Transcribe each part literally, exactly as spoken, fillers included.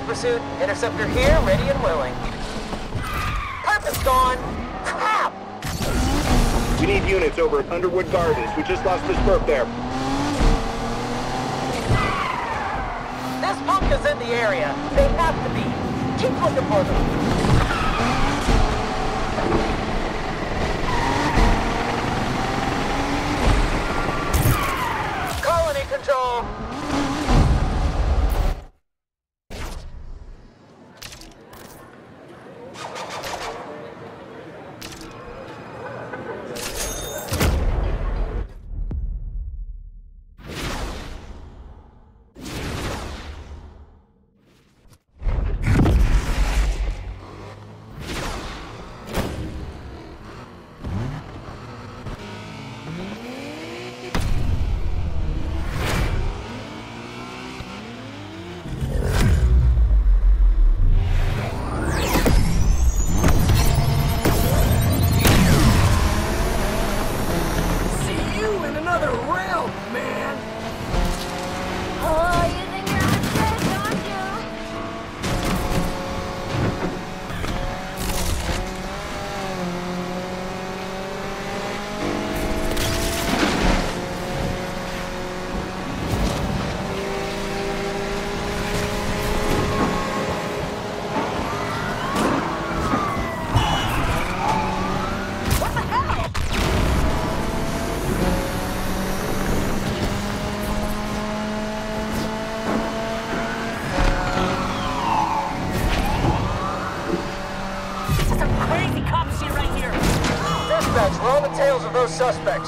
pursuit. Interceptor here, ready and willing. Purpose gone! Crap! We need units over at Underwood Gardens. We just lost Miss Burke there. This punk is in the area. They have to be. Keep looking for them. Colony control. We're on the tails of those suspects.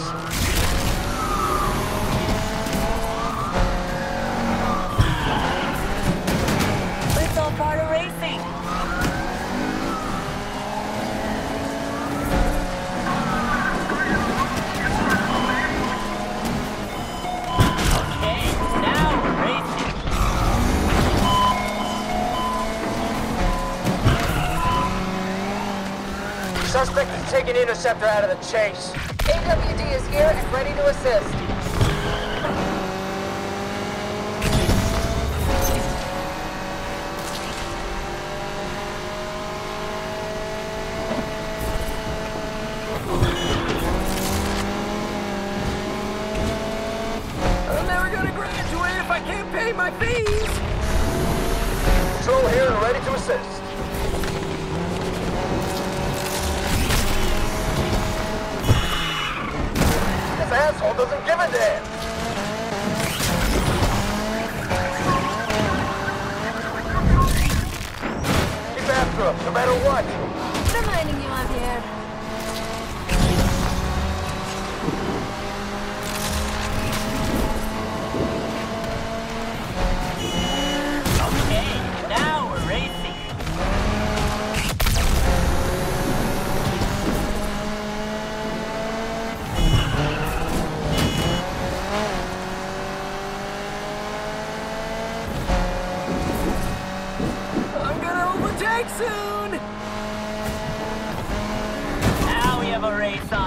It's all part of racing. Okay, now we're racing. Suspect is taking Interceptor out of the chase. A W D is here and ready to assist. I'm never gonna graduate if I can't pay my fees! Control here and ready to assist. This asshole doesn't give a damn. Keep after him, no matter what. Reminding you I'm here. Okay, now we're racing. Soon! Now we have a race on.